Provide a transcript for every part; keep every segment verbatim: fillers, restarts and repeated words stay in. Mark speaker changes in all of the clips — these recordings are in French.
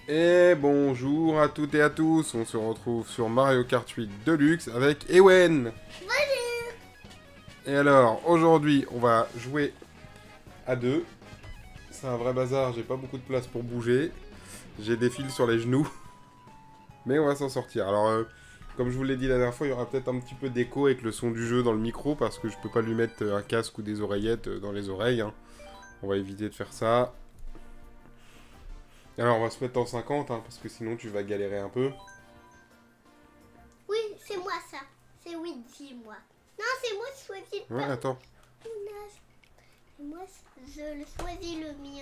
Speaker 1: Et bonjour à toutes et à tous, on se retrouve sur Mario Kart huit Deluxe avec Ewen.
Speaker 2: Bonjour.
Speaker 1: Et alors, aujourd'hui, on va jouer à deux. C'est un vrai bazar, j'ai pas beaucoup de place pour bouger. J'ai des fils sur les genoux. Mais on va s'en sortir. Alors, euh, comme je vous l'ai dit la dernière fois, il y aura peut-être un petit peu d'écho avec le son du jeu dans le micro, parce que je peux pas lui mettre un casque ou des oreillettes dans les oreilles. Hein. On va éviter de faire ça. Alors, on va se mettre en cinquante, hein, parce que sinon tu vas galérer un peu.
Speaker 2: Oui, c'est moi ça. C'est Luigi, moi. Non, c'est moi qui choisis le
Speaker 1: Ouais, attends.
Speaker 2: personnage. C'est moi, je le choisis le mien.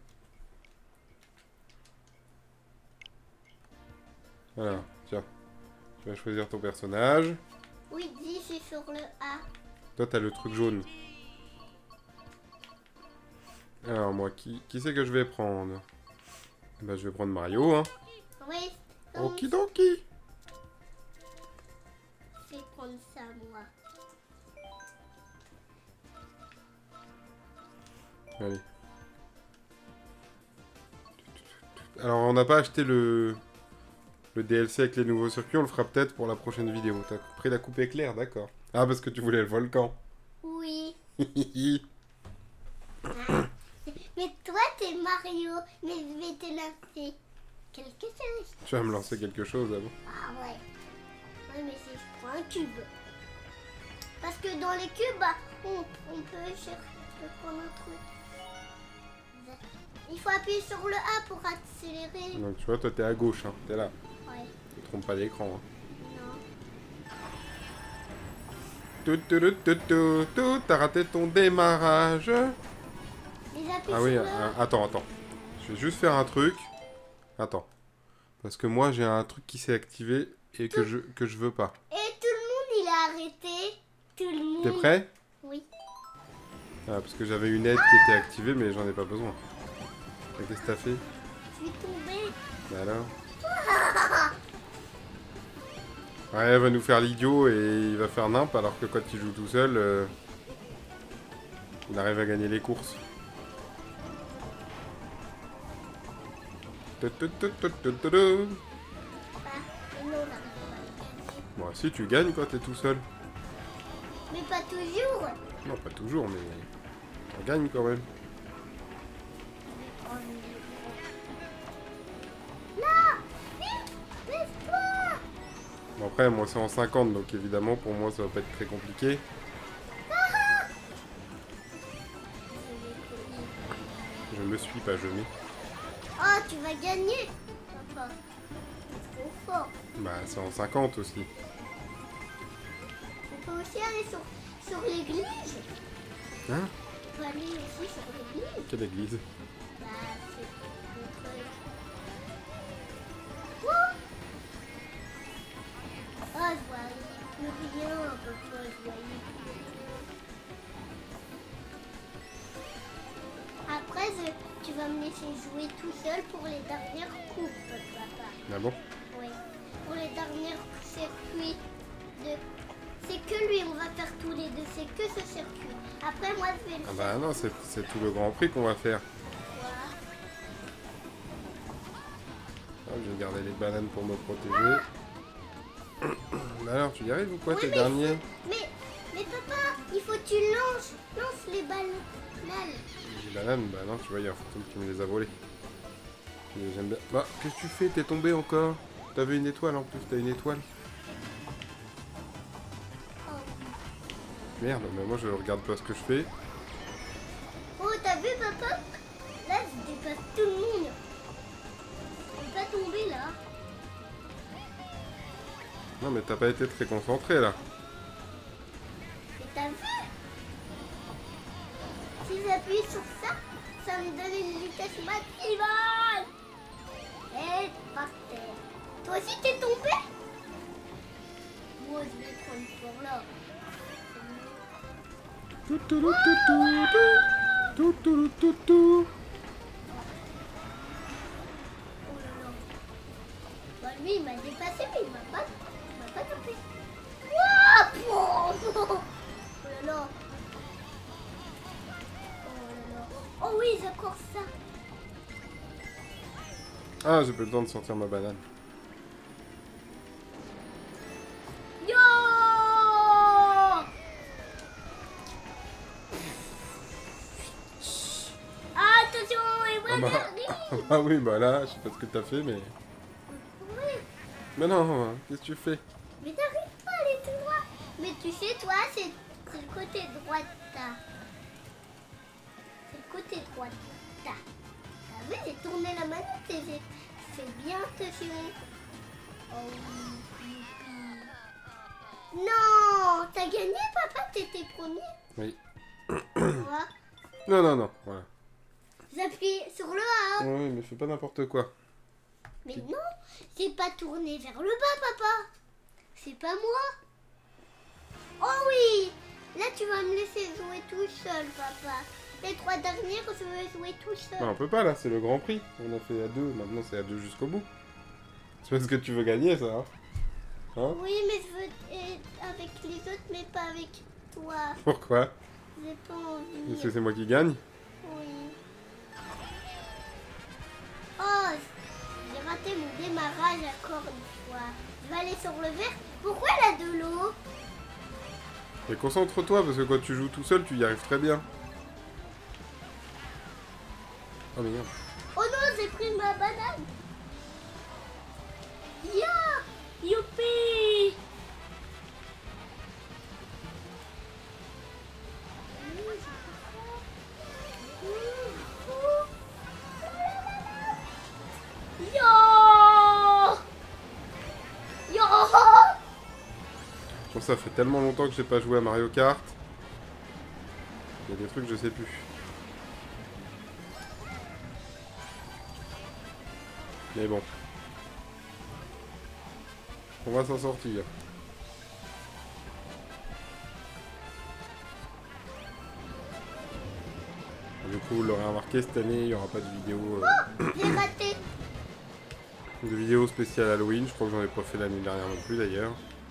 Speaker 1: Voilà, tiens. Tu vas choisir ton personnage.
Speaker 2: Luigi, c'est sur le A.
Speaker 1: Toi, t'as le truc jaune. Alors, moi, qui, qui c'est que je vais prendre? Bah, je vais prendre Mario, hein.
Speaker 2: Oui, donc
Speaker 1: Okidoki.
Speaker 2: je vais prendre ça, moi.
Speaker 1: Allez. Alors, on n'a pas acheté le... le D L C avec les nouveaux circuits. On le fera peut-être pour la prochaine vidéo. T'as pris la coupe éclair, d'accord. Ah, parce que tu voulais le volcan.
Speaker 2: Oui. Mais toi, t'es Mario. Mais je vais te lancer quelque chose.
Speaker 1: Tu vas me lancer quelque chose, ah bon?
Speaker 2: Ah ouais. Ouais, mais si je prends un cube. Parce que dans les cubes, bah, on, on peut chercher peut prendre un truc. Il faut appuyer sur le A pour accélérer.
Speaker 1: Donc, tu vois, toi, t'es à gauche, hein. T'es là.
Speaker 2: Ouais.
Speaker 1: Tu te trompes pas d'écran, hein.
Speaker 2: Non.
Speaker 1: Tout, tout, tout, tout, tout, tout, t'as raté ton démarrage.
Speaker 2: Les appuis
Speaker 1: Ah oui,
Speaker 2: sur le
Speaker 1: euh,
Speaker 2: A.
Speaker 1: attends, attends. Je vais juste faire un truc. Attends. Parce que moi, j'ai un truc qui s'est activé et que je, que je veux pas.
Speaker 2: Et tout le monde, il a arrêté. Tout le monde.
Speaker 1: T'es prêt?
Speaker 2: Oui.
Speaker 1: Ah, parce que j'avais une aide qui était activée, mais j'en ai pas besoin. Et qu'est-ce que t'as fait?
Speaker 2: Je suis tombée.
Speaker 1: Bah alors? Ouais, il va nous faire l'idiot et il va faire nimp, alors que quand il joue tout seul, euh, il arrive à gagner les courses. Tu, tu, tu, tu, tu, tu, tu.
Speaker 2: Ah, mais non, on n'arrive pas.
Speaker 1: Bon, si tu gagnes quand t'es tout seul.
Speaker 2: Mais pas toujours.
Speaker 1: Non, pas toujours, mais on gagne quand même.
Speaker 2: Non. Vite, laisse-toi.
Speaker 1: Bon, après, moi c'est en cinquante, donc évidemment pour moi ça va pas être très compliqué. Je me suis pas jeté.
Speaker 2: Oh, tu vas gagner. Papa, c'est trop fort.
Speaker 1: Bah, c'est en cinquante aussi.
Speaker 2: On peut aussi aller sur, sur l'église.
Speaker 1: Hein?
Speaker 2: On peut aller aussi sur l'église.
Speaker 1: Quelle église?
Speaker 2: Bah, c'est le truc. Oh, oh, je vois plus rien à peu près, je voyais plus rien. Après, je- tu vas me laisser jouer tout seul pour les dernières coupes, papa.
Speaker 1: Ah bon?
Speaker 2: Oui. Pour les derniers circuits de... C'est que lui, on va faire tous les deux, c'est que ce circuit. Après, moi, je vais le
Speaker 1: Ah
Speaker 2: faire.
Speaker 1: bah non, c'est c'est tout le Grand Prix qu'on va faire.
Speaker 2: Voilà.
Speaker 1: Ah, je vais garder les bananes pour me protéger. Bah alors, tu y arrives ou quoi,
Speaker 2: Oui,
Speaker 1: t'es
Speaker 2: mais
Speaker 1: dernier?
Speaker 2: il faut- Mais, mais papa, il faut que tu lances, lance les balles. Là,
Speaker 1: Les bananes, bah non, tu vois, il y a un fantôme qui me les a volées. Mais j'aime bien. Bah, qu'est-ce que tu fais? T'es tombé encore? T'avais une étoile en plus, t'as une étoile.
Speaker 2: oh.
Speaker 1: Merde, mais moi je regarde pas ce que je fais.
Speaker 2: Oh, t'as vu, papa? Là, je dépasse tout le monde. Je vais pas tomber là.
Speaker 1: Non, mais t'as pas été très concentré là.
Speaker 2: Mais t'as vu? Si j'appuie sur ça, ça me donne une vitesse maximale. Et par terre. Toi aussi t'es tombé? Moi je vais prendre pour là.
Speaker 1: Tout, tout, tout, tout, tout, tout, tout, tout, tout.
Speaker 2: Oh là là. Bah lui il m'a dépassé mais il m'a pas, il m'a pas tapé. Ouah, oh là là. Oh là là. Oh oui, j'accorde ça.
Speaker 1: Ah, j'ai pas le temps de sortir ma banane.
Speaker 2: Yo! Attention, et
Speaker 1: Ah
Speaker 2: voilà,
Speaker 1: bah,
Speaker 2: arrive.
Speaker 1: ah oui, bah là, je sais pas ce que t'as fait, mais...
Speaker 2: Oui.
Speaker 1: Mais non, qu'est-ce que tu fais?
Speaker 2: Mais t'arrives pas à aller tout droit. Mais tu sais, toi, c'est c'est le côté droit de ta. C'est le côté droit de ta. Ah oui, j'ai tourné la manette et j'ai fait bien attention. Oh oui, youpi. Non, t'as gagné, papa, t'étais premier.
Speaker 1: Oui.
Speaker 2: Tu vois?
Speaker 1: Non, non, non, voilà.
Speaker 2: J'appuie sur le A.
Speaker 1: Oui, mais fais pas n'importe quoi.
Speaker 2: Mais non, c'est pas tourné vers le bas, papa. C'est pas moi. Oh oui, là tu vas me laisser jouer tout seul, papa. Les trois dernières, je vais jouer tout seul.
Speaker 1: Non, on peut pas là, c'est le Grand Prix. On a fait à deux, maintenant c'est à deux jusqu'au bout. C'est parce que tu veux gagner, ça. Hein, hein?
Speaker 2: Oui, mais je veux être avec les autres, mais pas avec toi.
Speaker 1: Pourquoi?
Speaker 2: J'ai pas envie.
Speaker 1: Est-ce que c'est moi qui gagne?
Speaker 2: Oui. Oh, j'ai raté mon démarrage encore une fois. Je vais aller sur le vert. Pourquoi elle a de l'eau?
Speaker 1: Mais concentre-toi, parce que quand tu joues tout seul, tu y arrives très bien. Oh merde.
Speaker 2: Oh non, j'ai pris ma banane. Ya! Youpi! Yo! Yo!
Speaker 1: Bon, ça fait tellement longtemps que j'ai pas joué à Mario Kart. Il y a des trucs que je sais plus. Mais bon. On va s'en sortir. Du coup, vous l'aurez remarqué, cette année, il n'y aura pas de vidéo, euh,
Speaker 2: J'ai raté.
Speaker 1: de vidéo spéciale Halloween. Je crois que j'en ai pas fait l'année dernière non plus, d'ailleurs.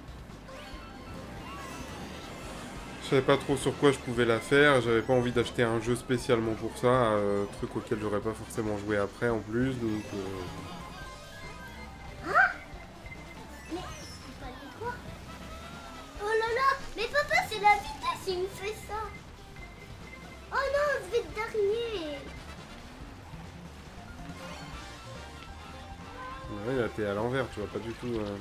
Speaker 1: Je savais pas trop sur quoi je pouvais la faire. J'avais pas envie d'acheter un jeu spécialement pour ça. Euh, truc auquel j'aurais pas forcément joué après, en plus. Donc... Euh...
Speaker 2: Mais c'est pas les quoi? Oh là là! Mais papa, c'est la vitesse, il me fait ça. Oh non, je vais être dernier.
Speaker 1: Ouais, là, t'es à l'envers, tu vois pas du tout... Euh...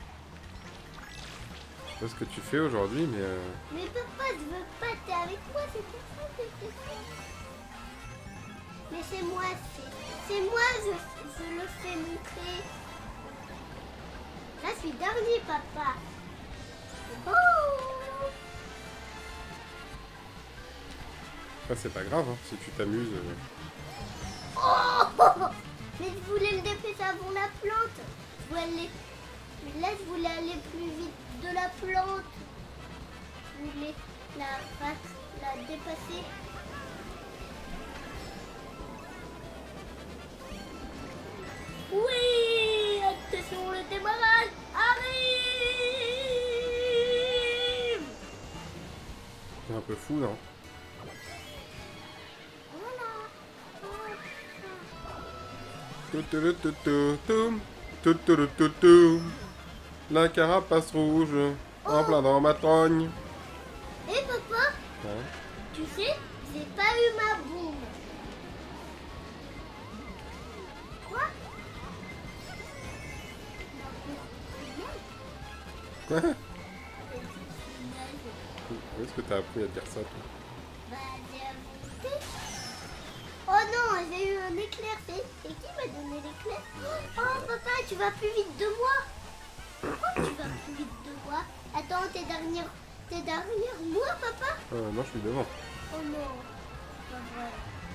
Speaker 1: Je sais pas ce que tu fais aujourd'hui, mais... Euh...
Speaker 2: Mais papa, je veux pas, t'es avec moi, c'est pour ça que je fais ça. Mais c'est moi, c'est c'est moi, je, je le fais montrer. Là, je suis dernier, papa. Oh!
Speaker 1: Ah, c'est pas grave, hein, si tu t'amuses... Euh...
Speaker 2: Oh! Mais je voulais le dépasser avant la plante. Je voulais aller... Là, je voulais aller plus vite de la plante. Je voulais la, la dépasser. Oui! Attention, le démarrage arrive!
Speaker 1: C'est un peu fou, non? La carapace rouge, en plein dans ma trogne.
Speaker 2: Et papa,
Speaker 1: Ouais.
Speaker 2: tu sais, j'ai pas eu ma bombe. Quoi?
Speaker 1: Quoi? Où est-ce que t'as appris à dire ça, toi?
Speaker 2: Bah, j'ai inventé. Oh non, j'ai eu un éclair. C'est c'est qui m'a donné l'éclair? Oh papa, tu vas plus vite de moi. Pourquoi tu vas plus vite de moi? Attends, t'es derrière, t'es derrière moi, papa?
Speaker 1: Euh, moi, je suis devant.
Speaker 2: Oh non, pas vrai.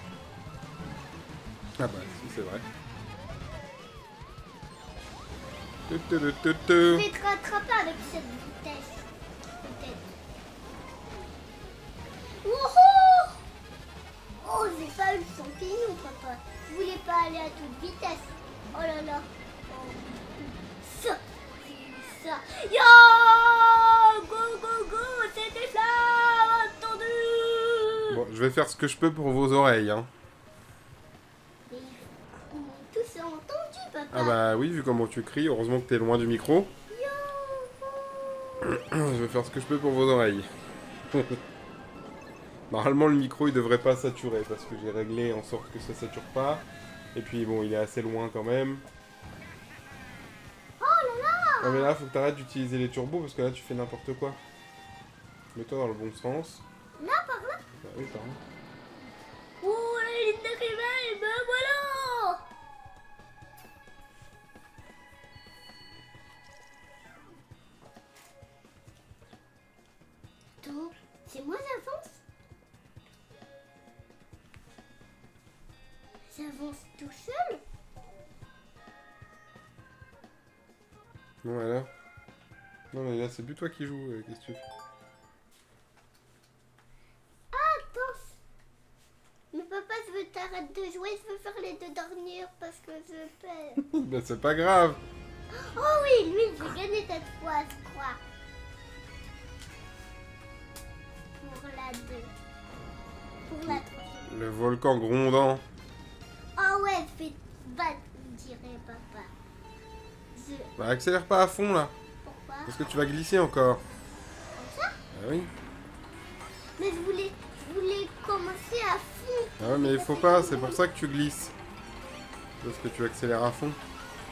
Speaker 1: Ah bah, si, c'est vrai. Tu, tu, tu, tu, tu.
Speaker 2: Je vais te rattraper avec cette vitesse. Peut-être. Wouhou! Oh, j'ai pas eu le champignon, papa. Je voulais pas aller à toute vitesse. Oh là là. Oh, ça, j'ai eu ça. Yo! Go, go, go! C'était ça! Entendu!
Speaker 1: Bon, je vais faire ce que je peux pour vos oreilles, hein.
Speaker 2: Mais ils m'ont tous entendu. entendu, papa.
Speaker 1: Ah bah oui, vu comment tu cries, heureusement que t'es loin du micro. Je vais faire ce que je peux pour vos oreilles. Normalement, le micro, il devrait pas saturer, parce que j'ai réglé en sorte que ça sature pas. Et puis bon, il est assez loin quand même.
Speaker 2: Oh là là.
Speaker 1: Ouais, mais là, faut que t'arrêtes d'utiliser les turbos, parce que là, tu fais n'importe quoi. Mets-toi dans le bon sens.
Speaker 2: Là, par là.
Speaker 1: Bah oui, pardon.
Speaker 2: Oh, la ligne d'arrivée, et ben voilà. Attends, c'est moi j'avance. J'avance tout seul.
Speaker 1: Non, mais là... Non, mais là, c'est plus toi qui joues, euh, qu'est-ce que tu fais?
Speaker 2: Attends. Mais papa, je veux t'arrêter de jouer, je veux faire les deux dernières parce que je perds.
Speaker 1: Bah c'est pas grave.
Speaker 2: Oh oui, lui, j'ai gagné cette fois, je crois. Pour la deux. Pour la troisième.
Speaker 1: Le volcan grondant.
Speaker 2: Oh ouais, je vais te battre, dirait papa. Je...
Speaker 1: Bah accélère pas à fond là.
Speaker 2: Pourquoi?
Speaker 1: Parce que tu vas glisser encore.
Speaker 2: Comme ça?
Speaker 1: Ah oui.
Speaker 2: Mais je voulais, je voulais commencer à fond.
Speaker 1: Ah ouais, mais il faut pas, c'est pour ça que tu glisses. Parce que tu accélères à fond.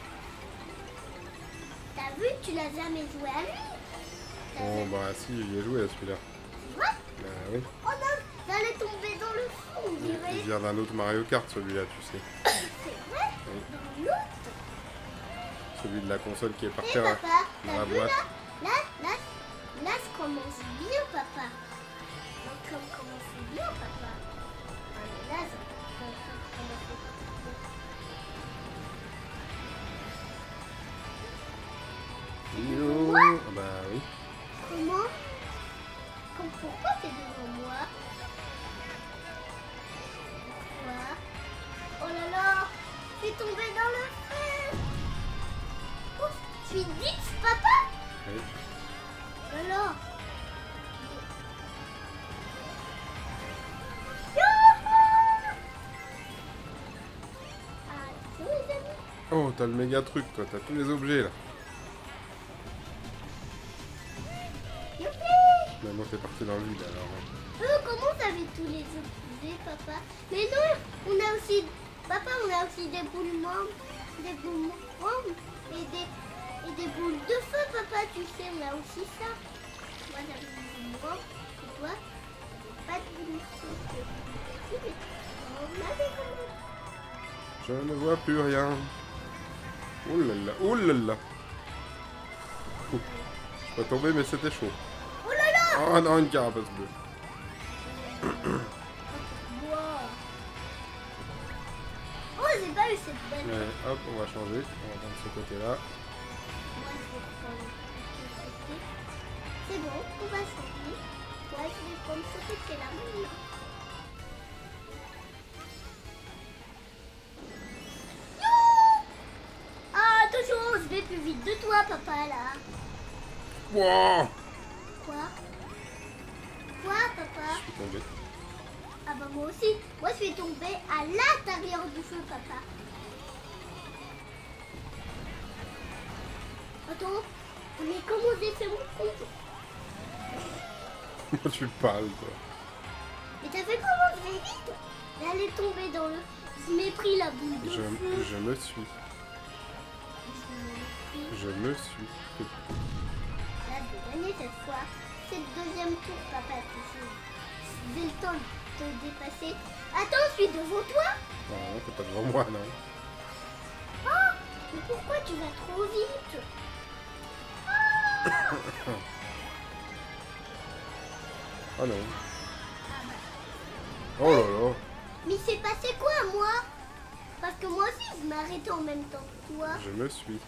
Speaker 2: T'as vu, tu l'as jamais joué à lui. T'as
Speaker 1: Bon
Speaker 2: jamais-
Speaker 1: bah si, j'y ai joué à celui-là.
Speaker 2: C'est vrai?
Speaker 1: Bah oui.
Speaker 2: Oh non, j'allais tomber dans le fond, on
Speaker 1: Il
Speaker 2: dirait.
Speaker 1: vient d'un autre Mario Kart celui-là, tu sais.
Speaker 2: C'est vrai?
Speaker 1: Oui.
Speaker 2: Dans l'autre.
Speaker 1: Celui de la console qui est par
Speaker 2: Eh
Speaker 1: terre
Speaker 2: papa,
Speaker 1: dans
Speaker 2: t'as
Speaker 1: la
Speaker 2: vu
Speaker 1: boîte.
Speaker 2: là? Là, là, là, je commence bien, papa. Donc, on commence bien, papa. Ah, mais là, je je- je commence bien.
Speaker 1: Yo.
Speaker 2: Moi?
Speaker 1: Ah bah oui.
Speaker 2: Comment? Comme pourquoi t'es devant moi? Pourquoi? Oh là là! Je suis tombé dans le feu! Oh, je suis dix, papa?
Speaker 1: Oui.
Speaker 2: Oh là là! Youhou! Ah, c'est où les amis?
Speaker 1: Oh, t'as le méga truc toi, t'as tous les objets là.
Speaker 2: Youpi!
Speaker 1: Maintenant t'es parti dans le vide alors.
Speaker 2: Euh, comment t'avais tous les objets, papa? Mais non, on a aussi, papa, on a aussi des boules membres, des boules membres et des, et des boules de feu, papa, tu sais, on a aussi ça. Moi, j'avais des boules membres, et toi, t'avais pas de boules de feu. Mais on avait quand même.
Speaker 1: Je ne vois plus rien. Ouh là là, ouh là là. Ouh. Je suis pas tombé mais c'était chaud.
Speaker 2: Oh là là!
Speaker 1: Oh non, une carapace bleue.
Speaker 2: Wow. Oh, j'ai pas eu cette belle.
Speaker 1: Ouais, hop, on va changer. On va prendre ce côté-là.
Speaker 2: Moi, je vais prendre ce côté. C'est bon, on va changer. Moi, je vais prendre ce côté-là maintenant. Youhou! Ah, attention, je vais plus vite de toi, papa, là.
Speaker 1: Wow.
Speaker 2: Quoi? Quoi, papa?
Speaker 1: Je suis tombé.
Speaker 2: Ah bah moi aussi. Moi, je suis tombée à l'intérieur du feu, papa. Attends, mais comment j'ai fait mon compte?
Speaker 1: Moi tu parles toi.
Speaker 2: Mais t'as fait comment je vais vite? Elle est tombée dans le... Je m'ai pris la boule de
Speaker 1: Je,
Speaker 2: feu.
Speaker 1: je me suis.
Speaker 2: Je...
Speaker 1: Je me suis.
Speaker 2: Là, je vais gagner cette fois. C'est le deuxième tour, papa. Tu sais. J'ai le temps de te dépasser. Attends, je suis devant toi.
Speaker 1: Non, non, t'es pas devant moi, non.
Speaker 2: Oh, mais pourquoi tu vas trop vite? Ah,
Speaker 1: Oh non.
Speaker 2: Ah bah.
Speaker 1: Oh là là.
Speaker 2: Mais il s'est passé quoi, moi? Parce que moi aussi, je m'arrêtais en même temps que toi.
Speaker 1: Je me suis.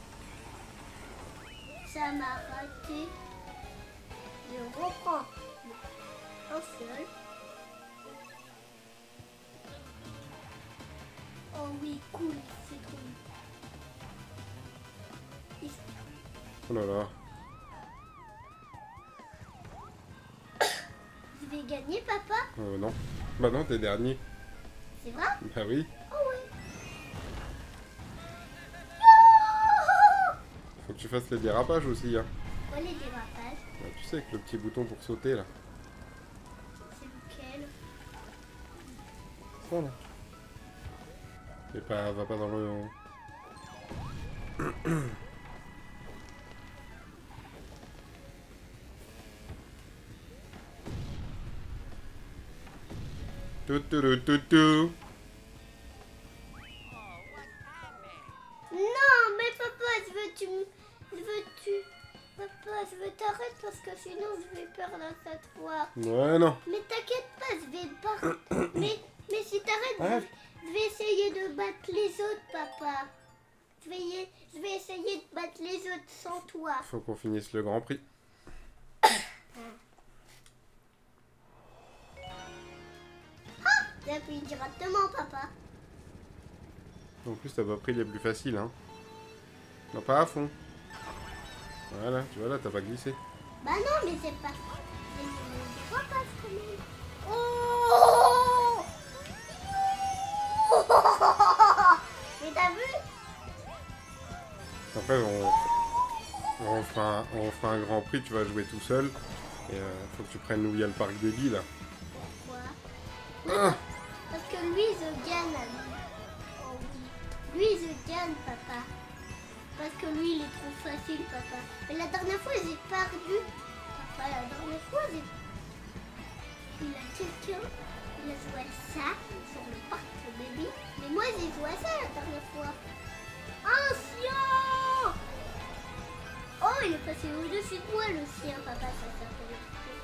Speaker 2: Ça m'a raté. Je reprends un seul. Oh oui, cool, c'est trop. Ici.
Speaker 1: Oh là là.
Speaker 2: Je vais gagner, papa.
Speaker 1: Euh, non. Bah non, t'es dernier.
Speaker 2: C'est vrai?
Speaker 1: Bah oui.
Speaker 2: Oh oui.
Speaker 1: tu fasses les dérapages aussi. Hein.
Speaker 2: Quoi les dérapages?
Speaker 1: Bah, tu sais que le petit bouton pour sauter là.
Speaker 2: C'est lequel?
Speaker 1: Ça là. Et pas, va pas dans le... tout, tout, tout, tout, tout.
Speaker 2: Non, mais papa, je veux tu m- je veux tu papa, je veux t'arrêter parce que sinon je vais perdre cette fois.
Speaker 1: Ouais, non.
Speaker 2: Mais t'inquiète pas, je vais pas. mais mais si t'arrêtes, je,
Speaker 1: Ouais.
Speaker 2: vais- je vais essayer de battre les autres, papa. Je vais y- je vais essayer de battre les autres sans toi.
Speaker 1: Faut qu'on finisse le Grand Prix.
Speaker 2: J'appuie directement, papa.
Speaker 1: En plus, t'as pas pris les plus faciles, hein. Non, pas à fond. Voilà, tu vois là, t'as pas glissé.
Speaker 2: Bah non, mais c'est pas. C'est une dérapages quand même. Oh Mais t'as vu?
Speaker 1: Après, on, on, fera un, on fera un Grand Prix, tu vas jouer tout seul. Et euh, faut que tu prennes où il y a le parc des billes, là.
Speaker 2: Pourquoi?
Speaker 1: Ah,
Speaker 2: Parce que lui, je gagne à lui. Oh oui. Lui, je gagne, papa. Parce que lui, il est trop facile, papa. Mais la dernière fois, j'ai perdu. Papa, la dernière fois, j'ai... Il a quelqu'un, il a joué à ça sur le parc de baby. Mais moi, j'ai joué à ça la dernière fois. Ancien! Oh, il est passé au-dessus de moi, le sien, papa, ça s'appelle.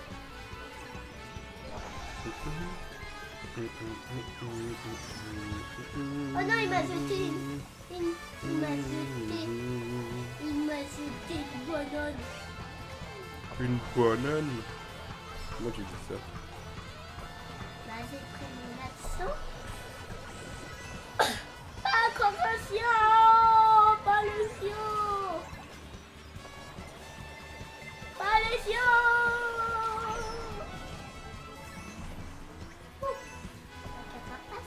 Speaker 2: Oh non, il m'a jeté une... une- Il m'a jeté... Il m'a jeté une banane.
Speaker 1: une banane. Comment tu dis ça?
Speaker 2: Bah, j'ai pris mon accent. Ah, compassion! Pas le sien! Pas le sien! Ouh. Ok, papa.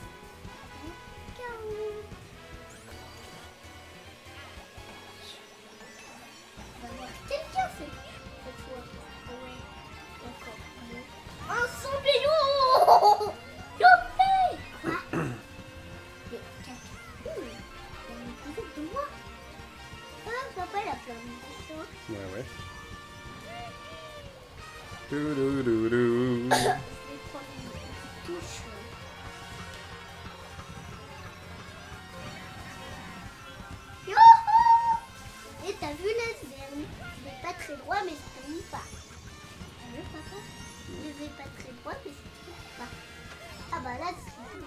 Speaker 2: On va voir quelqu'un cette cette fois. Ouais, d'accord. Bon. Un champignon! Youpi! Quoi? Mais quelqu'un. Ouh, il y a une visite de moi. Ah, papa, il a plein de choses.
Speaker 1: Ouais, ouais. Touloulou.
Speaker 2: Je vais prendre une petite touche. Youhou! Et t'as vu là, je vais, je vais pas très droit, mais je tourne pas. T'as vu, papa? Je vais pas très droit, mais je tourne pas. Ah bah là, je suis...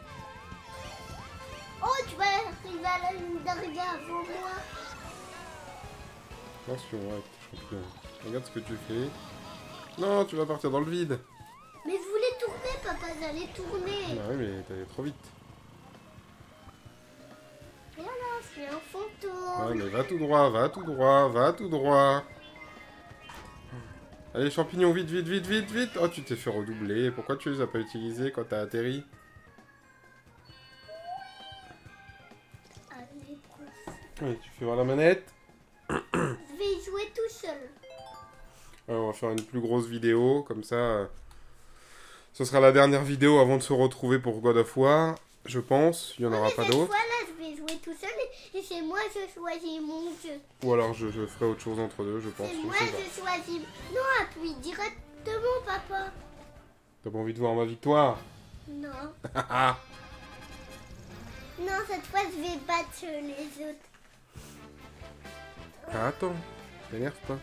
Speaker 2: Oh, tu vas arriver à la ligne d'arrivée avant moi.
Speaker 1: Attention avec tes champignons. Regarde ce que tu fais. Non, tu vas partir dans le vide.
Speaker 2: Mais je voulais tourner, papa, j'allais tourner.
Speaker 1: Ah oui, mais t'allais trop vite.
Speaker 2: Et là, je suis un fantôme.
Speaker 1: Ouais, mais va tout droit, va tout droit, va tout droit. Allez, champignons, vite, vite, vite, vite, vite. Oh, tu t'es fait redoubler. Pourquoi tu les as pas utilisés quand t'as atterri?
Speaker 2: Allez, prends.
Speaker 1: Oui, tu fais voir la manette.
Speaker 2: Je vais y jouer tout seul.
Speaker 1: Ouais, on va faire une plus grosse vidéo, comme ça. euh, Ce sera la dernière vidéo avant de se retrouver pour God of War, je pense. Il n'y en
Speaker 2: Ouais,
Speaker 1: aura
Speaker 2: mais
Speaker 1: pas
Speaker 2: cette
Speaker 1: d'autres.
Speaker 2: fois là, je vais jouer tout seul et, et c'est moi je choisis mon jeu.
Speaker 1: Ou alors je, je ferai autre chose entre deux, je pense.
Speaker 2: C'est
Speaker 1: Je
Speaker 2: moi
Speaker 1: sais pas.
Speaker 2: je choisis. Non, appuie directement, papa.
Speaker 1: T'as pas envie de voir ma victoire?
Speaker 2: Non.
Speaker 1: Ah
Speaker 2: Non, cette fois je vais battre les autres.
Speaker 1: ah, attends, t'énerve pas.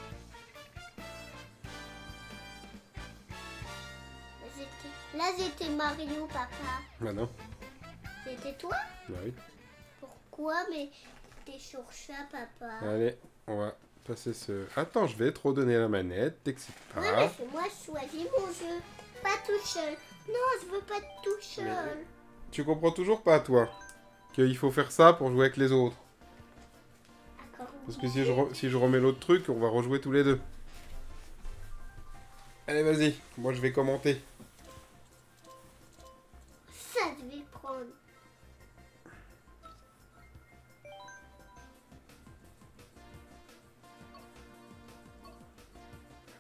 Speaker 2: J'étais- Là, j'étais Mario, papa.
Speaker 1: Bah non.
Speaker 2: C'était toi?
Speaker 1: Bah oui.
Speaker 2: Pourquoi? Mais t'es sur ça, papa.
Speaker 1: Allez, on va passer ce... Attends, je vais te redonner la manette, t'excites
Speaker 2: Ouais, mais
Speaker 1: pas.
Speaker 2: c'est moi je choisis mon jeu. Pas tout seul. Non, je veux pas être tout seul.
Speaker 1: Mais- Tu comprends toujours pas, toi, qu'il faut faire ça pour jouer avec les autres.
Speaker 2: D'accord.
Speaker 1: Parce que si je, re- si je remets l'autre truc, on va rejouer tous les deux. Allez, vas-y, moi je vais commenter.
Speaker 2: Ça, je vais prendre.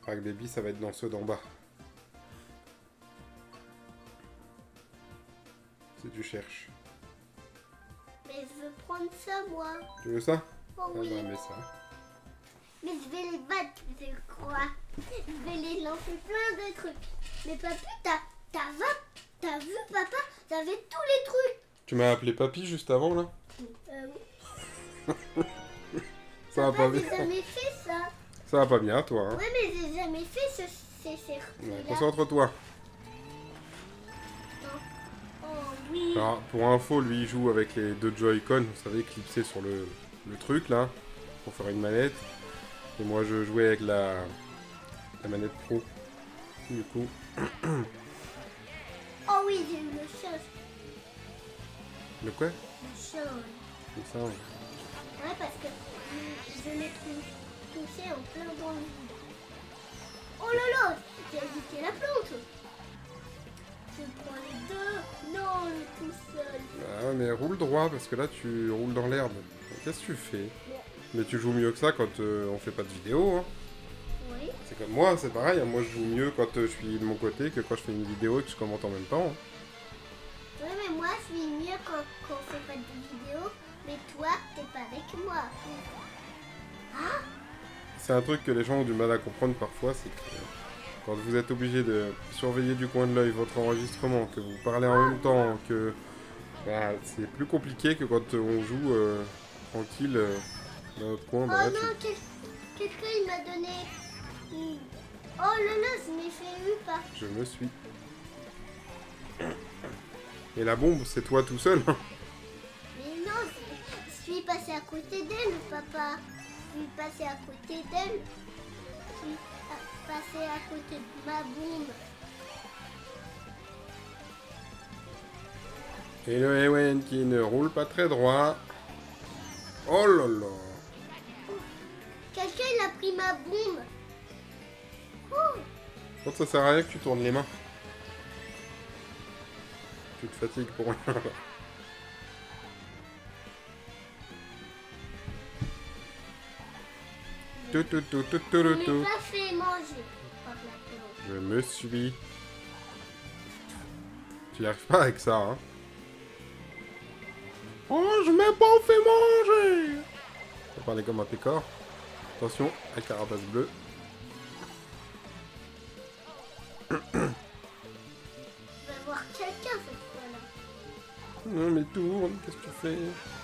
Speaker 1: Crack Baby, ça va être dans ceux d'en bas. Si tu cherches.
Speaker 2: Mais je veux prendre ça, moi.
Speaker 1: Tu veux ça?
Speaker 2: Oh
Speaker 1: Ah
Speaker 2: oui.
Speaker 1: bah, mets ça.
Speaker 2: Mais je vais les battre, je crois. Je vais les lancer plein de trucs. Mais papy, t'as t'as va- t'as vu, papa? T'avais tous les trucs.
Speaker 1: Tu m'as appelé papy juste avant, là?
Speaker 2: Euh, oui.
Speaker 1: Ça va pas
Speaker 2: Papa,
Speaker 1: bien.
Speaker 2: j'ai jamais fait ça.
Speaker 1: Ça va pas bien, toi, hein?
Speaker 2: Ouais, mais j'ai jamais fait ce, ces circuits
Speaker 1: Ouais,
Speaker 2: là.
Speaker 1: concentre-toi.
Speaker 2: Oh oui.
Speaker 1: Alors, pour info, lui, il joue avec les deux Joy-Con, vous savez, clipsés sur le, le truc, là, pour faire une manette. Et moi, je jouais avec la, la manette pro. Du coup,
Speaker 2: Oh oui, j'ai eu le chat.
Speaker 1: le quoi?
Speaker 2: Le chat.
Speaker 1: C'est ça, ouais.
Speaker 2: Ouais, parce que je, je l'ai tou- touché en plein dans le vide. Oh là là, j'ai évité la plante. Je prends les deux. Non, le tout seul.
Speaker 1: Ah ouais, mais roule droit, parce que là, tu roules dans l'herbe. Qu'est-ce que tu fais? Mais tu joues mieux que ça quand euh, on fait pas de vidéo, hein.
Speaker 2: Oui.
Speaker 1: C'est comme moi, c'est pareil, hein. Moi, je joue mieux quand euh, je suis de mon côté que quand je fais une vidéo et que je commente en même temps, hein.
Speaker 2: Ouais, mais moi, je suis mieux quand, quand on fait pas de vidéo. Mais toi, t'es pas avec moi. Ah,
Speaker 1: C'est un truc que les gens ont du mal à comprendre parfois, c'est que euh, quand vous êtes obligé de surveiller du coin de l'œil votre enregistrement, que vous parlez en même temps, que bah, c'est plus compliqué que quand on joue euh, tranquille euh, dans notre coin. Bah,
Speaker 2: oh
Speaker 1: là,
Speaker 2: non,
Speaker 1: tu-
Speaker 2: quel- quelqu'un il m'a donné. une- Oh là là, je m'ai fait eu par.
Speaker 1: Je me suis. Et la bombe, c'est toi tout seul, hein.
Speaker 2: Mais non, je je suis passé à côté d'elle, papa. Je suis passé à côté d'elle. Je suis à- passé à côté de ma bombe.
Speaker 1: Et le Ewen qui ne roule pas très droit. Oh là là.
Speaker 2: Quelqu'un il a pris ma bombe. Oh,
Speaker 1: Quand ça sert à rien que tu tournes les mains. Tu te fatigues pour rien. Tout, tout, tout, tout, tout,
Speaker 2: on
Speaker 1: tout,
Speaker 2: n'est
Speaker 1: tout.
Speaker 2: pas fait manger par la plante.
Speaker 1: Je me suis. Tu n'y arrives pas avec ça, hein. Oh, je m'ai pas fait manger. On va parler comme un pécor. Attention, la carapace bleue.
Speaker 2: Je vais voir quelqu'un cette fois-là.
Speaker 1: Non, mais tourne, qu'est-ce que tu fais?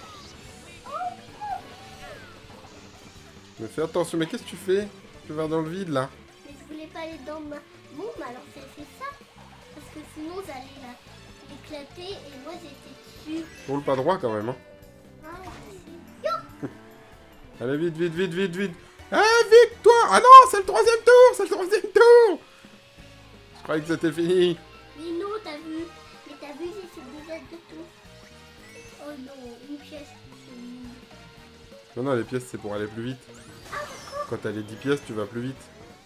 Speaker 1: Mais fais attention, mais qu'est-ce que tu fais? Tu vas dans le vide, là.
Speaker 2: Mais je voulais pas aller dans ma bombe, alors j'ai fait ça. Parce que sinon j'allais la- l'éclater et moi j'étais dessus.
Speaker 1: Roule pas droit, quand même, hein.
Speaker 2: Ah, c'est- Yo.
Speaker 1: Allez, vite, vite, vite, vite, vite. Ah, victoire! Ah non, c'est le troisième tour! C'est le troisième tour! Je croyais que c'était fini.
Speaker 2: Mais non, t'as vu. Mais t'as vu, j'ai fait déjà de tout. Oh non, une pièce. c'est nul.
Speaker 1: Non, non, les pièces, c'est pour aller plus vite. Quand t'as les dix pièces, tu vas plus vite.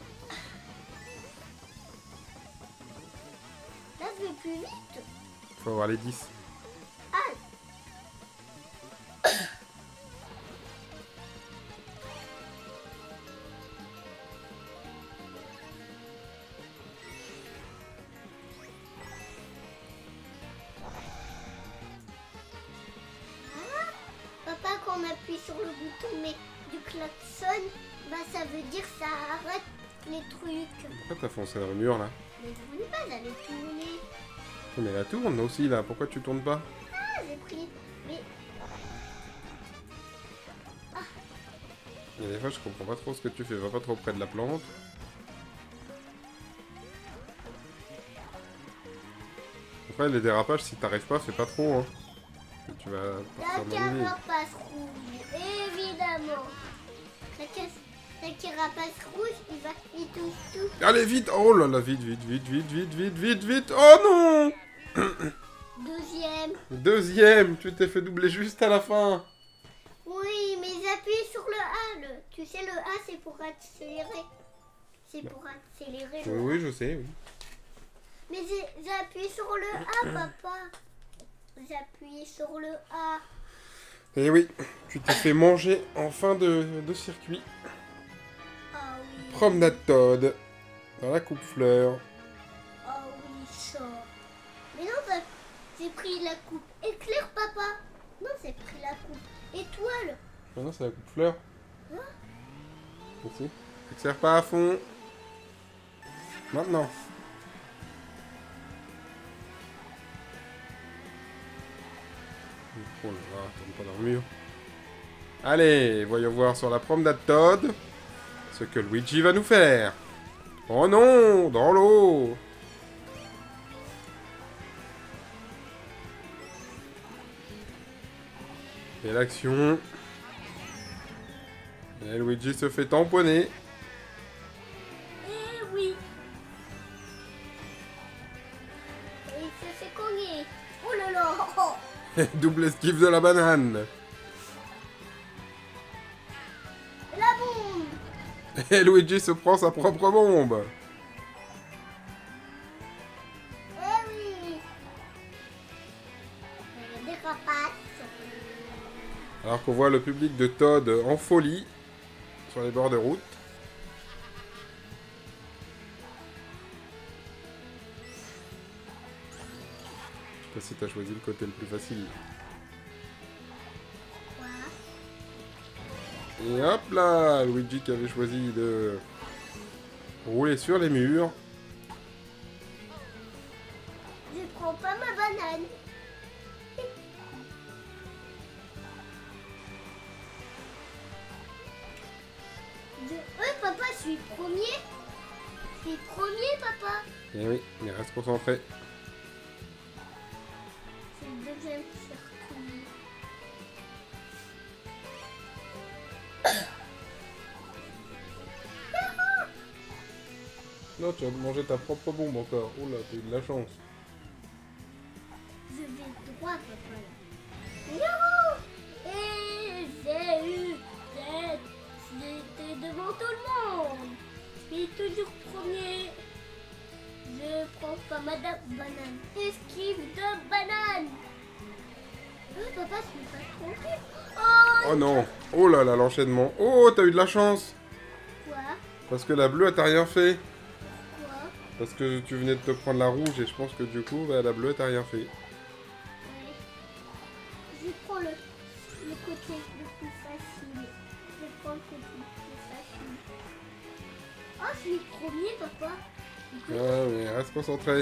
Speaker 2: Là, je vais plus vite.
Speaker 1: Faut avoir les dix.
Speaker 2: Ah, papa, quand on appuie sur le bouton mais du klaxon, bah ça veut dire ça arrête les trucs.
Speaker 1: Pourquoi t'as foncé dans le mur, là?
Speaker 2: Mais je voulais pas d'aller tourner.
Speaker 1: Oh, mais la tourne aussi, là. Pourquoi tu tournes pas?
Speaker 2: Ah, j'ai pris. Mais
Speaker 1: Il y a des fois, je comprends pas trop ce que tu fais. Va pas trop près de la plante. Après, les dérapages, si t'arrives pas, fais pas trop, hein. Et tu vas
Speaker 2: la
Speaker 1: partir dans le vide.
Speaker 2: carapace rouge, évidemment. La, casse- la carapace rouge, il va, il touche tout.
Speaker 1: Allez, vite! Oh là là, vite, vite, vite, vite, vite, vite, vite, vite! Oh non!
Speaker 2: Deuxième.
Speaker 1: Deuxième! Tu t'es fait doubler juste à la fin!
Speaker 2: Oui, mais j'appuie sur le A. Le, tu sais, le A, c'est pour accélérer. C'est pour accélérer le
Speaker 1: Oui,
Speaker 2: A.
Speaker 1: oui, je sais, oui.
Speaker 2: Mais j'ai j'ai appuyé sur le A, papa. J'ai appuyé sur le A.
Speaker 1: Et oui, tu t'es fait manger en fin de, de circuit.
Speaker 2: Ah oui.
Speaker 1: Promenade Todd. Dans la coupe-fleur.
Speaker 2: Oh oui, ça. Mais non, ça- j'ai pris la coupe éclair, papa. Non, j'ai pris la coupe étoile.
Speaker 1: Ah non, c'est la coupe-fleur.
Speaker 2: Hein?
Speaker 1: Ici. Accélère pas à fond. Maintenant. Oh là là, tombe pas dans le mur. Allez, voyons voir sur la promenade Todd ce que Luigi va nous faire. Oh non, dans l'eau. Et l'action. Et Luigi se fait tamponner.
Speaker 2: Eh oui. Et il se fait cogner. Oh là là. Oh.
Speaker 1: Double esquive de la banane.
Speaker 2: La bombe.
Speaker 1: Et Luigi se prend sa propre bombe.
Speaker 2: Eh oui. Et des rapaces.
Speaker 1: Alors qu'on voit le public de Todd en folie sur les bords de route. Je sais pas si t'as choisi le côté le plus facile.
Speaker 2: Quoi?
Speaker 1: Et hop là, Luigi qui avait choisi de rouler sur les murs.
Speaker 2: Je prends pas ma banane. Je... Ouais, papa, je suis premier. Je suis premier, papa.
Speaker 1: Et oui, il reste concentré.
Speaker 2: C'est le deuxième circuit.
Speaker 1: Non, tu vas manger ta propre bombe encore. Oh là, t'as eu de la chance.
Speaker 2: Je vais droit, papa. Là. Non. Et j'ai eu cette... J'étais devant tout le monde. Je suis toujours premier. Je prends pas ma da- banane. Esquive de banane. Euh, papa, je suis pas tranquille. Oh,
Speaker 1: Oh non. Oh là là, l'enchaînement. Oh, t'as eu de la chance.
Speaker 2: quoi?
Speaker 1: Parce que la bleue, elle t'a rien fait.
Speaker 2: Quoi?
Speaker 1: Parce que tu venais de te prendre la rouge et je pense que du coup, bah, la bleue, elle t'a rien fait.
Speaker 2: Ouais. Je prends le, le côté le plus facile. Je prends le côté le plus facile. Oh, je suis premier, papa.
Speaker 1: Ah, mais reste concentré.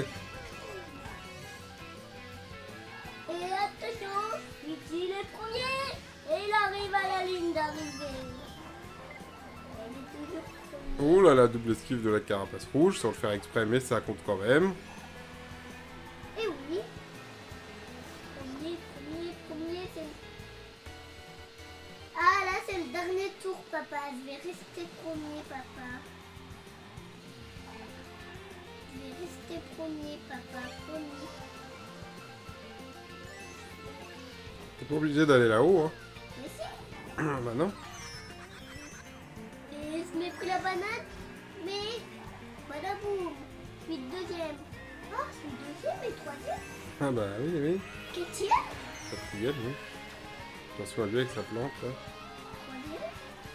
Speaker 2: Et attention, Luigi est premier. Et il arrive à la ligne d'arrivée. Elle est toujours première.
Speaker 1: Oh là là, double esquive de la carapace rouge, sans le faire exprès, mais ça compte quand même.
Speaker 2: Et oui. Premier, premier, premier, c'est... Ah, là, c'est le dernier tour, papa. Je vais rester premier, papa. Je vais rester premier, papa. Premier.
Speaker 1: T'es pas obligé d'aller là-haut, hein.
Speaker 2: Mais si.
Speaker 1: Bah non.
Speaker 2: Et je m'ai pris la banane, mais... Badaboum. Je suis deuxième. Oh, je suis deuxième et troisième.
Speaker 1: Ah bah oui, oui.
Speaker 2: Quatrième.
Speaker 1: Quatrième, oui. Attention à lui avec sa plante, là.
Speaker 2: Troisième.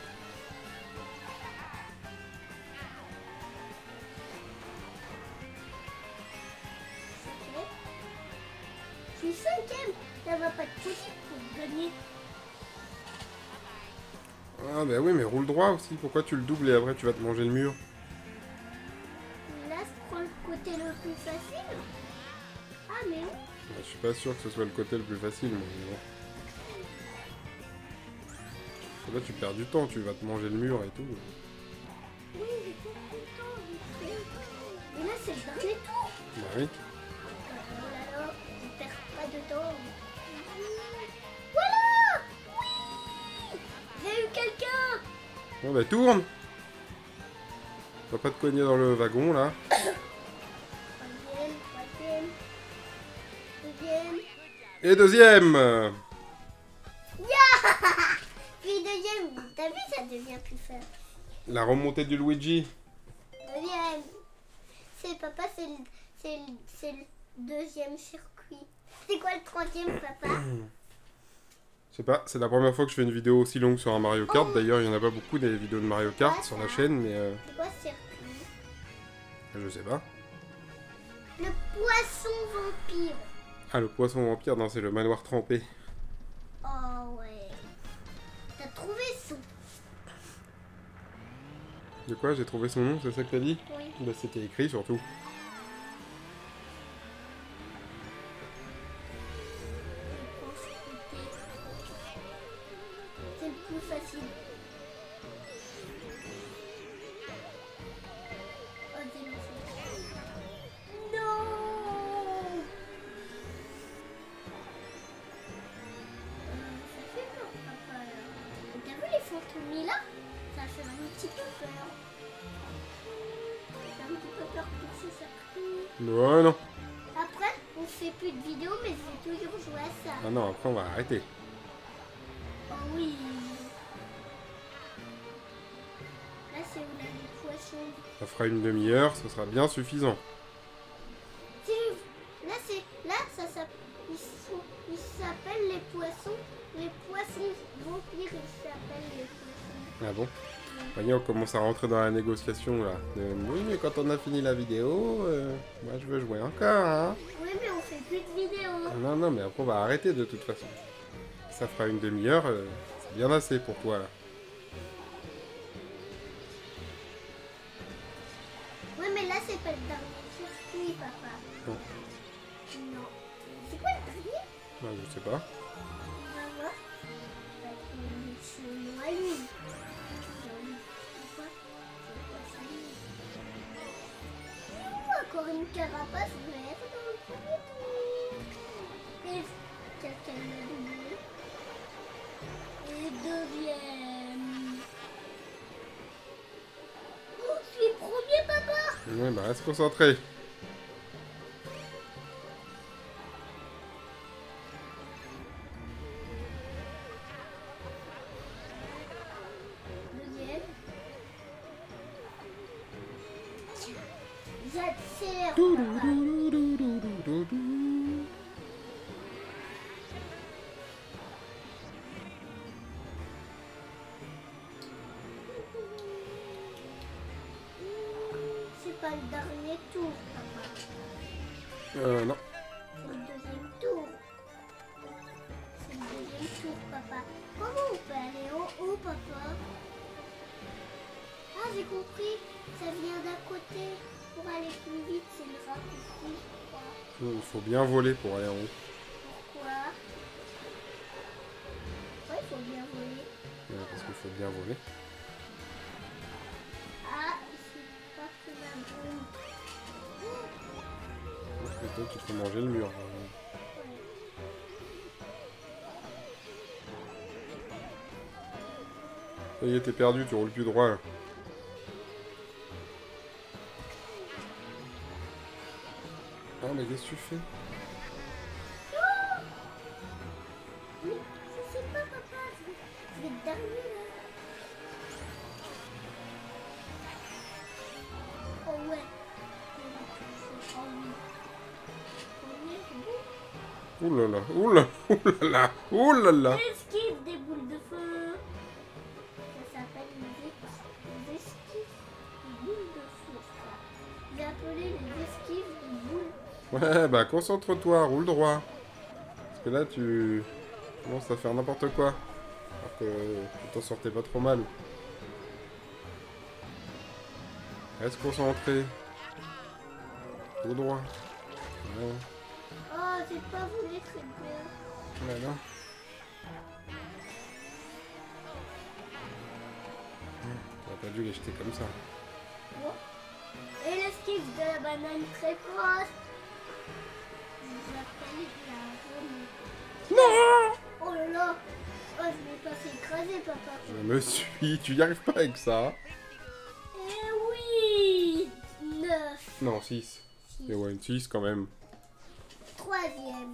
Speaker 2: Cinquième. Je suis cinquième. Ça va pas être possible pour gagner.
Speaker 1: Ah bah oui, mais roule droit aussi. Pourquoi tu le doubles et après tu vas te manger le mur?
Speaker 2: Là, je prends le côté le plus facile. Ah, mais oui.
Speaker 1: Je suis pas sûr que ce soit le côté le plus facile, mais bon. Là, tu perds du temps, tu vas te manger le mur et tout.
Speaker 2: Oui, j'ai pas pris le temps. j'ai pris le temps. Et là, c'est le dernier tour.
Speaker 1: Bah oui.
Speaker 2: Oh là là, je perds pas de temps. Voilà. Oui. J'ai eu quelqu'un.
Speaker 1: Bon bah tourne. Va pas te cogner dans le wagon, là.
Speaker 2: Troisième, troisième, deuxième.
Speaker 1: Et deuxième.
Speaker 2: Puis deuxième, t'as vu, ça devient plus fort.
Speaker 1: La remontée du Luigi.
Speaker 2: Deuxième. C'est papa, c'est le, c'est le, c'est le deuxième circuit. C'est quoi le troisième, papa?
Speaker 1: Je sais pas, c'est la première fois que je fais une vidéo aussi longue sur un Mario Kart. D'ailleurs, il y en a pas beaucoup des vidéos de Mario Kart sur la chaîne, mais... euh,
Speaker 2: C'est quoi ce circuit?
Speaker 1: Je sais pas.
Speaker 2: Le poisson vampire.
Speaker 1: Ah, le poisson vampire, non, c'est le manoir trempé.
Speaker 2: Oh ouais. T'as trouvé son.
Speaker 1: De quoi? J'ai trouvé son nom, c'est ça que t'as dit?
Speaker 2: Oui.
Speaker 1: Bah, c'était écrit surtout.
Speaker 2: C'est le plus facile. Oh, dis-le. Non. Euh, ça fait peur, papa. Là. T'as vu les fantômes là? Ça fait un petit peu peur. Ça fait un petit peu peur pour ces sacrés.
Speaker 1: Ouais, non.
Speaker 2: Après, on fait plus de vidéos, mais je vais toujours jouer à ça.
Speaker 1: Ah non, après on va arrêter.
Speaker 2: Oh oui. Là, c'est où là, les poissons.
Speaker 1: Ça fera une demi-heure, ce sera bien suffisant.
Speaker 2: C'est- Là, c'est là, ça s'appelle. Ils sont- ils s'appellent les poissons. Les poissons vampires, ils s'appellent les poissons.
Speaker 1: Ah bon? Voyez, on commence à rentrer dans la négociation là. Euh, oui, mais quand on a fini la vidéo, euh, moi je veux jouer encore, hein.
Speaker 2: Oui, mais on fait plus de vidéos.
Speaker 1: Non, non, mais après on va arrêter de toute façon. Ça fera une demi-heure, euh, c'est bien assez pour toi là.
Speaker 2: Oui, mais là, c'est pas le dernier circuit, papa.
Speaker 1: Non.
Speaker 2: Non. C'est quoi le dernier?
Speaker 1: Bah, je sais pas.
Speaker 2: On va voir. Bah, c'est le nom à lui. Encore une carapace verte dans le premier tour. Et quelqu'un l'a doublé. Et deuxième. Oh, je suis premier, papa.
Speaker 1: Ouais, bah reste concentré.
Speaker 2: Deuxième. J'attire. C'est pas le dernier tour, papa.
Speaker 1: Euh, non.
Speaker 2: C'est le deuxième tour. C'est le deuxième tour, papa. Comment on peut aller en haut, papa? Ah, j'ai compris. Ça vient d'à côté. Pour aller plus vite, c'est le raccourci, je crois.
Speaker 1: Il faut bien voler pour aller en haut.
Speaker 2: Pourquoi? Pourquoi il faut bien voler?
Speaker 1: Ouais, parce qu'il faut bien voler.
Speaker 2: Ah, c'est pas que ma bombe.
Speaker 1: Et toi, tu peux manger le mur.
Speaker 2: Ouais.
Speaker 1: Ça y est, t'es perdu, tu roules plus droit là. Oh, mais qu'est-ce que tu fais?
Speaker 2: Mais je sais pas, papa. Je vais, je vais te dernier là. Oh ouais. Oh oui. Premier, c'est bon.
Speaker 1: Ouh là là, ouh là, ouh là là, ouh là là.
Speaker 2: Esquive des boules de feu. Ça s'appelle les es- les esquives de boules de feu. ça. J'ai appelé les esquives de boules.
Speaker 1: Ouais, bah concentre-toi, roule droit. Parce que là, tu commences à faire n'importe quoi. Alors que tu t'en sortais pas trop mal. Reste concentré. Tout droit. Ouais,
Speaker 2: Oh, j'ai pas voulu très bien.
Speaker 1: voilà. T'aurais pas dû les jeter comme ça.
Speaker 2: Bon. Et l'esquive de la banane très proche. J'appelle la remise.
Speaker 1: Non!
Speaker 2: Oh là là. Oh, je vais pas s'écraser, papa.
Speaker 1: Je me suis... Tu y arrives pas avec ça.
Speaker 2: Eh oui. Neuf.
Speaker 1: Non, six.
Speaker 2: Six.
Speaker 1: Et ouais, une six quand même.
Speaker 2: Troisième.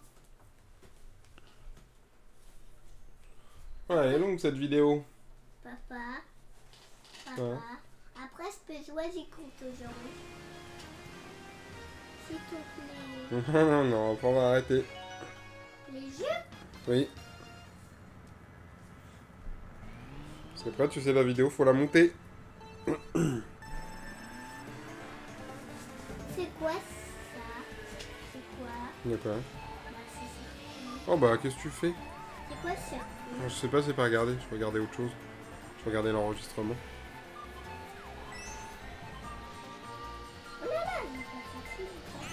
Speaker 1: Ouais, elle est longue cette vidéo.
Speaker 2: Papa. Papa.
Speaker 1: Ouais.
Speaker 2: Après, je peux jouer, j'y compte aujourd'hui. S'il te plaît.
Speaker 1: Non, non, non, on va arrêter.
Speaker 2: Les jeux?
Speaker 1: Oui. Parce qu'après, tu sais, la vidéo, faut la monter. Il y a quoi?
Speaker 2: Bah, c'est circuit.
Speaker 1: Oh bah, qu'est-ce que tu fais?
Speaker 2: C'est quoi ce circuit?
Speaker 1: Je sais pas, c'est pas regardé. Je regardais autre chose. Je regardais l'enregistrement.
Speaker 2: Oh là là, il est pas facile.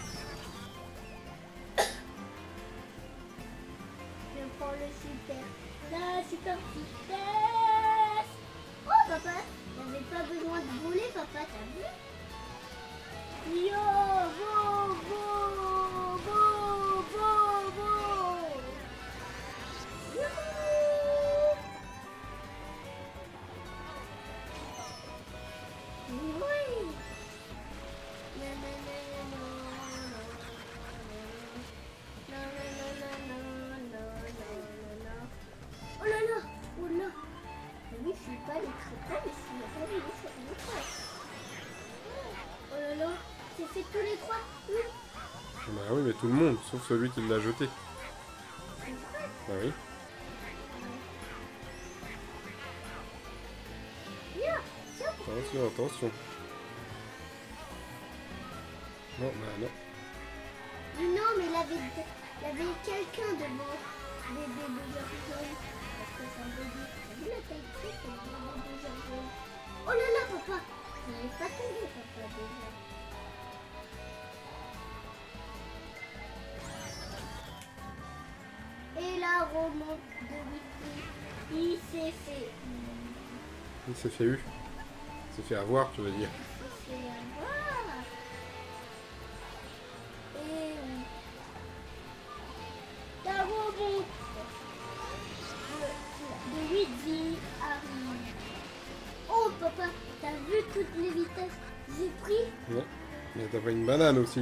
Speaker 2: Je prends le super. La super vitesse. Oh papa, t'avais pas besoin de voler papa, t'as vu? Yo, go, go, go, go, go. Youhou. Oui. Na, na, na, na, na, na, na, na, na, na, na, na. Oh là là, oh là. Mais oui, je suis pas les très mais je suis pas les très Oh là là, j'ai fait tous les trois. Oui.
Speaker 1: Bah oui, mais tout le monde, sauf celui qui l'a jeté.
Speaker 2: C'est vrai.
Speaker 1: Bah oui.
Speaker 2: Viens, tiens.
Speaker 1: Attention, attention. Non, bah non.
Speaker 2: Non, mais il avait, il avait quelqu'un devant des bébés jaunes. Parce que c'est un bébé. T'as vu la taille que c'est, c'est un bébé jaune. Oh là là, papa. Je n'avais pas tombé, papa, déjà. Et la remonte de Wiki, il s'est fait.
Speaker 1: Il s'est fait eu. Il s'est fait avoir, tu veux dire.
Speaker 2: Il s'est fait avoir. Et oui. La remonte de Luigi arrive. Oh papa, t'as vu toutes les vitesses? J'ai pris.
Speaker 1: Ouais. Mais t'as pas une banane aussi.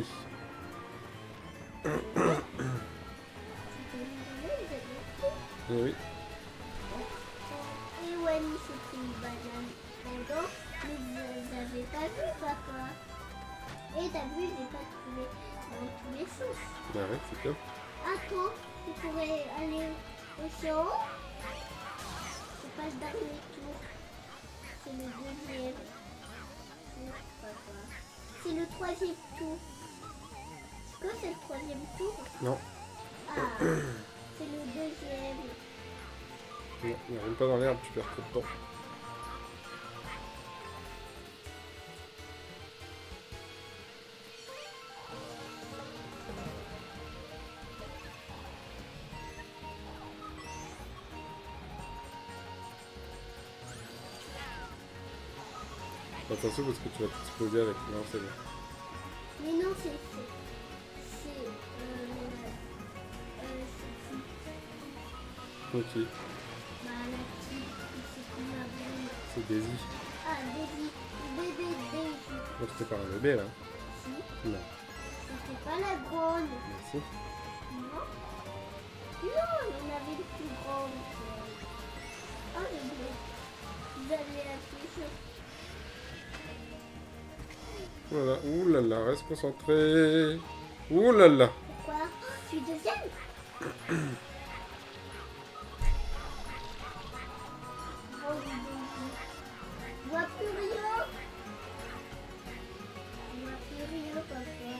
Speaker 1: Eh oui.
Speaker 2: Et Wally s'est pris une banane pendant, mais vous n'avez pas vu papa. Et t'as vu, j'ai pas trouvé dans tous les sens.
Speaker 1: Bah ouais, c'est top.
Speaker 2: Attends, tu pourrais aller au champ. C'est pas le dernier tour. C'est le deuxième. C'est pas grave. C'est le troisième tour. Est-ce que c'est le troisième tour?
Speaker 1: Non.
Speaker 2: Ah, c'est le deuxième.
Speaker 1: Non, il arrive pas dans l'herbe, tu perds trop de temps. Attention parce que tu vas t'exploser avec. Non, c'est bon.
Speaker 2: Mais non, c'est. C'est. C'est. Euh, euh, c'est qui?
Speaker 1: Ok.
Speaker 2: Bah, la petite. C'est qui ma bonne?
Speaker 1: C'est Daisy.
Speaker 2: Ah, Daisy. Bébé Daisy.
Speaker 1: Non, c'était pas un bébé là.
Speaker 2: Si.
Speaker 1: Non.
Speaker 2: C'était pas la grande.
Speaker 1: Merci.
Speaker 2: Non. Non, il y en avait une plus grande. Ah, le bleu. Vous allez appuyer sur.
Speaker 1: Voilà. Ouh là là, reste concentré. Ouh là là.
Speaker 2: Pourquoi? Je suis deuxième. Oh, je vois plus rien. Je vois plus rien, papa.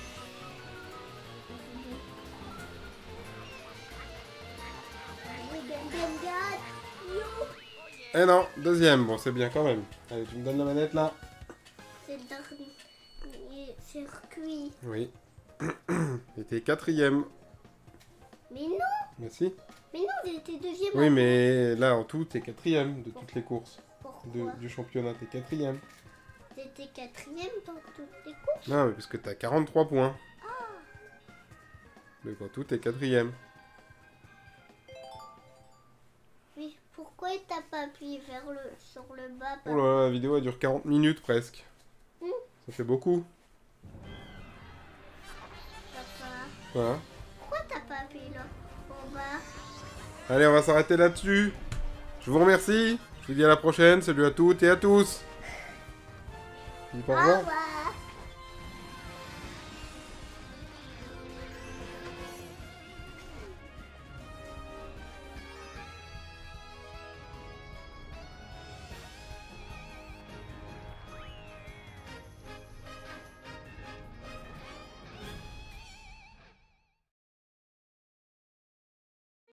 Speaker 2: Allez, gagne, gagne, gagne. Yo.
Speaker 1: Eh non, deuxième. Bon, c'est bien quand même. Allez, tu me donnes la manette là.
Speaker 2: C'est le dernier circuit.
Speaker 1: Oui. J'étais quatrième.
Speaker 2: Mais non,
Speaker 1: Mais si.
Speaker 2: mais non, j'ai été deuxième.
Speaker 1: Oui, mais là, en tout, t'es quatrième de toutes les courses.
Speaker 2: Pourquoi?
Speaker 1: De- du championnat, t'es quatrième.
Speaker 2: J'étais quatrième dans toutes les courses.
Speaker 1: Non, mais parce que t'as quarante-trois points. Mais en tout, t'es quatrième.
Speaker 2: Mais pourquoi t'as pas appuyé vers le, sur le bas?
Speaker 1: Oh là là, la vidéo elle dure quarante minutes presque.
Speaker 2: Hmm.
Speaker 1: Ça fait beaucoup.
Speaker 2: Papa,
Speaker 1: Voilà.
Speaker 2: pourquoi t'as pas appuyé là en bas?
Speaker 1: Allez, on va s'arrêter là-dessus. Je vous remercie. Je vous dis à la prochaine. Salut à toutes et à tous. Dis pas au
Speaker 2: Au
Speaker 1: revoir.
Speaker 2: revoir.